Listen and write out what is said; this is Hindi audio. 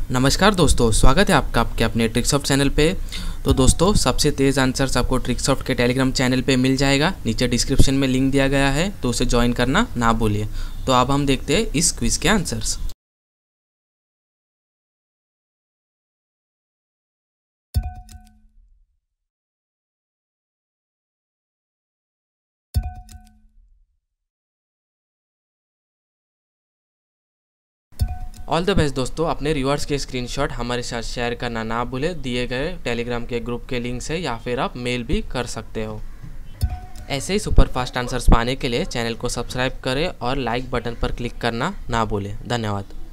नमस्कार दोस्तों, स्वागत है आपका आपके अपने ट्रिक्सॉफ्ट चैनल पे। तो दोस्तों, सबसे तेज़ आंसर्स आपको ट्रिक्सॉफ्ट के टेलीग्राम चैनल पे मिल जाएगा। नीचे डिस्क्रिप्शन में लिंक दिया गया है, तो उसे ज्वाइन करना ना भूलिए। तो अब हम देखते हैं इस क्विज़ के आंसर्स। ऑल द बेस्ट दोस्तों। अपने रिवॉर्ड्स के स्क्रीनशॉट हमारे साथ शेयर करना ना भूलें। दिए गए टेलीग्राम के ग्रुप के लिंक से, या फिर आप मेल भी कर सकते हो। ऐसे ही सुपर फास्ट आंसर्स पाने के लिए चैनल को सब्सक्राइब करें और लाइक बटन पर क्लिक करना ना भूलें। धन्यवाद।